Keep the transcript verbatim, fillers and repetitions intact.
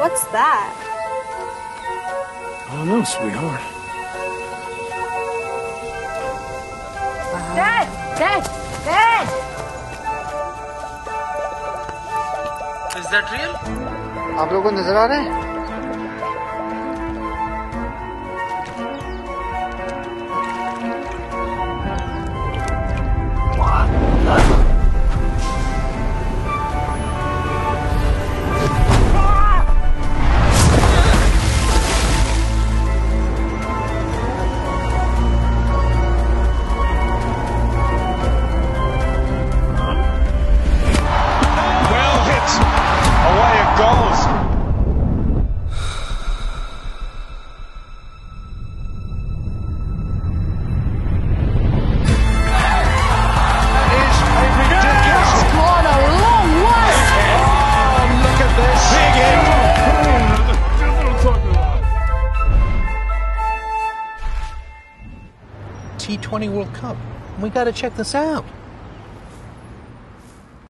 What's that? I don't know, sweetheart. Dad! Dad! Dad! Is that real? आप लोगों को नजर आ रहे हैं? T twenty World Cup. We got to check this out.